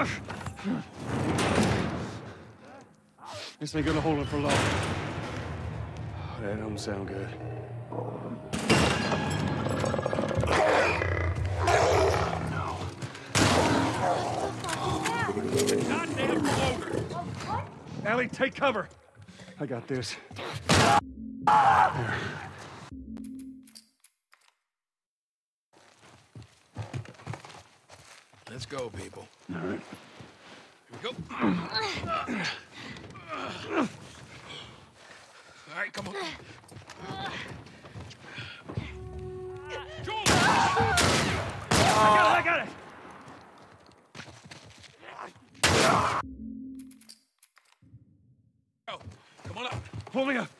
This ain't gonna hold him for long. Oh, that don't sound good. Goddamn bloater! Allie, take cover. I got this. Let's go, people. All right. Here we go. All right, come on. Joel! I got it! Go. Come on up. Pull me up.